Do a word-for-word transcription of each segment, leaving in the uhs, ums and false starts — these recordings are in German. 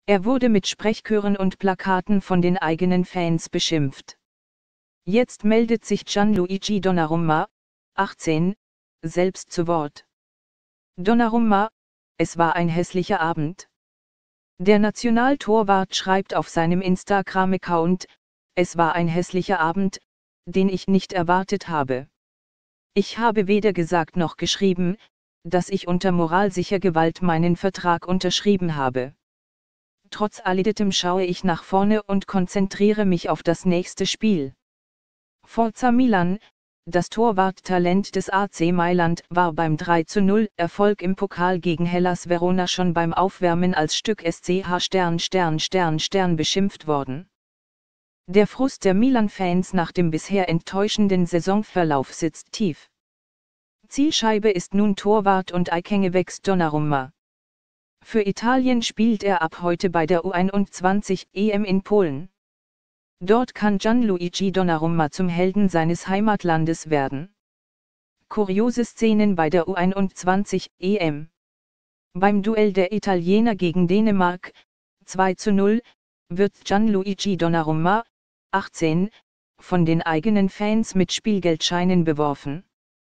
Er wurde mit Sprechchören und Plakaten von den eigenen Fans beschimpft. Jetzt meldet sich Gianluigi Donnarumma, achtzehn, selbst zu Wort. Donnarumma: Es war ein hässlicher Abend. Der Nationaltorwart schreibt auf seinem Instagram-Account: Es war ein hässlicher Abend, den ich nicht erwartet habe. Ich habe weder gesagt noch geschrieben, dass ich unter moralsicher Gewalt meinen Vertrag unterschrieben habe. Trotz alledem schaue ich nach vorne und konzentriere mich auf das nächste Spiel. Forza Milan, das Torwarttalent des A C Mailand, war beim drei zu null Erfolg im Pokal gegen Hellas Verona schon beim Aufwärmen als Stück S C H Stern Stern Stern Stern beschimpft worden. Der Frust der Milan-Fans nach dem bisher enttäuschenden Saisonverlauf sitzt tief. Zielscheibe ist nun Torwart und Eingewächs Donnarumma. Für Italien spielt er ab heute bei der U einundzwanzig E M in Polen. Dort kann Gianluigi Donnarumma zum Helden seines Heimatlandes werden. Kuriose Szenen bei der U einundzwanzig E M. Beim Duell der Italiener gegen Dänemark, zwei zu null, wird Gianluigi Donnarumma, achtzehn, von den eigenen Fans mit Spielgeldscheinen beworfen.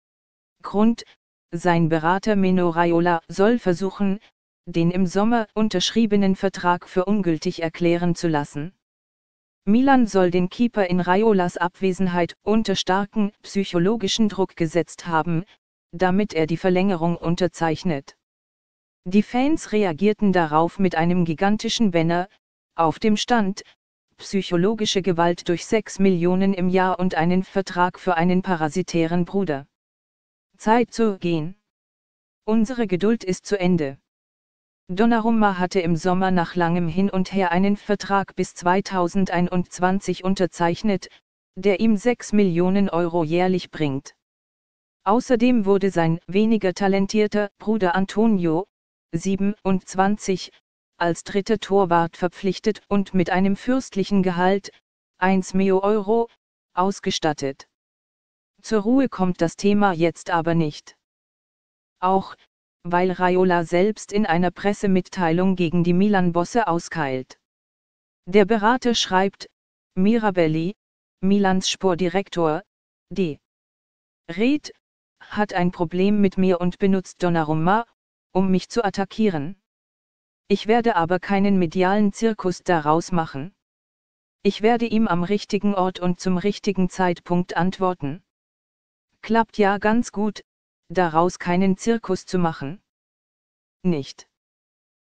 Grund: Sein Berater Mino Raiola soll versuchen, den im Sommer unterschriebenen Vertrag für ungültig erklären zu lassen. Milan soll den Keeper in Raiolas Abwesenheit unter starken psychologischen Druck gesetzt haben, damit er die Verlängerung unterzeichnet. Die Fans reagierten darauf mit einem gigantischen Banner, auf dem stand: Psychologische Gewalt durch sechs Millionen im Jahr und einen Vertrag für einen parasitären Bruder. Zeit zu gehen. Unsere Geduld ist zu Ende. Donnarumma hatte im Sommer nach langem Hin und Her einen Vertrag bis zweitausendeinundzwanzig unterzeichnet, der ihm sechs Millionen Euro jährlich bringt. Außerdem wurde sein weniger talentierter Bruder Antonio, siebenundzwanzig, als dritter Torwart verpflichtet und mit einem fürstlichen Gehalt, eins Million Euro, ausgestattet. Zur Ruhe kommt das Thema jetzt aber nicht. Auch, weil Raiola selbst in einer Pressemitteilung gegen die Milan-Bosse auskeilt. Der Berater schreibt: Mirabelli, Milans Sportdirektor, D. Red, hat ein Problem mit mir und benutzt Donnarumma, um mich zu attackieren. Ich werde aber keinen medialen Zirkus daraus machen. Ich werde ihm am richtigen Ort und zum richtigen Zeitpunkt antworten. Klappt ja ganz gut, daraus keinen Zirkus zu machen. Nicht.